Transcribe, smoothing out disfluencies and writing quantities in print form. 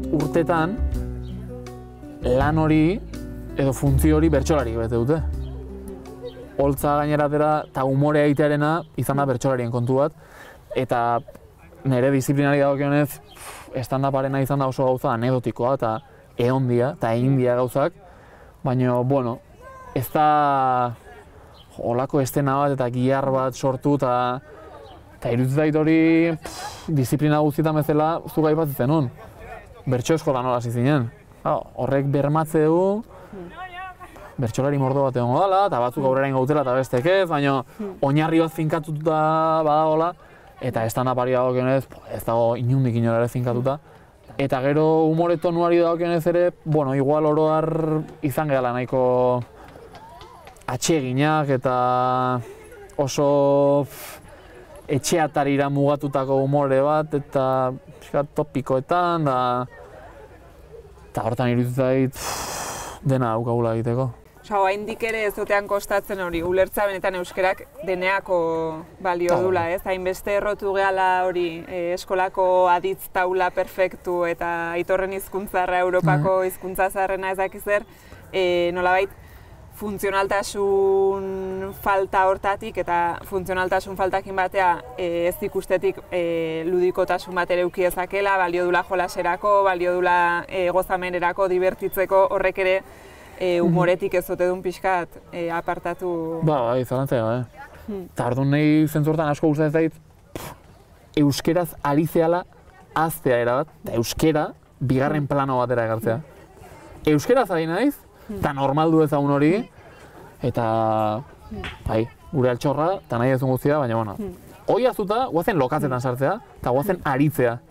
urtetan lan hori edo funtzio hori bertsolari bete dute. Holtza gaineratera eta umorea egitearena izan da bertsolarien kontu bat, eta nire disiplinari dagokionez stand-uparena izan da oso gauza anekdotikoa eta ehondia eta egindia gauzak, baina, bueno, ez da holako estena bat eta gihar bat sortu eta iruditzen zait hori disiplina guztietan bezala zuk aipatzen zenuen. Bertso eskolan nola hasi zinen. Horrek bermatze du bertsolari mordo bat egongo dela, eta batzuk aurrera ingo dutela eta bestek ez, baina oinarri bat finkatuta badagoela, eta stand-upari dagokionez ez dago inondik inora ere finkatuta. Eta gero umore tonuari dagokionez ere, bueno, igual oro har izan gehala nahiko atseginak eta oso etxeatarira mugatutako umore bat, eta topikoetan, eta hortan iruditzen zait dena daukagula egiteko. Oraindik ere ez dutean kostatzen hori, ulertza benetan euskerak deneako balio dula, ez? Hainbeste errotu gehala hori eskolako aditz taula perfektu eta aitorren hizkuntzarra Europako hizkuntza zaharrena ez dakiz zer, nolabait funtzionaltasun falta hortatik eta funtzionaltasun faltakin batea ez ikustetik ludikotasun bat ere eduki dezakela, balio dula jolaserako, balio dula gozamenerako, dibertitzeko, horrek ere humoretik ez ote duen pixkat apartatu... Bai, zalantzea, Eta orduan nahi zentzortan asko gustatzen zait euskeraz ari zehala haztea erabat, eta euskera bigarren plano batera egartzea. Euskeraz ari naiz, eta normaldu ezagun hori, eta gure altxorra, eta nahi ezun guztia, baina hoi azuta, guazen lokatzetan sartzea, eta guazen aritzea.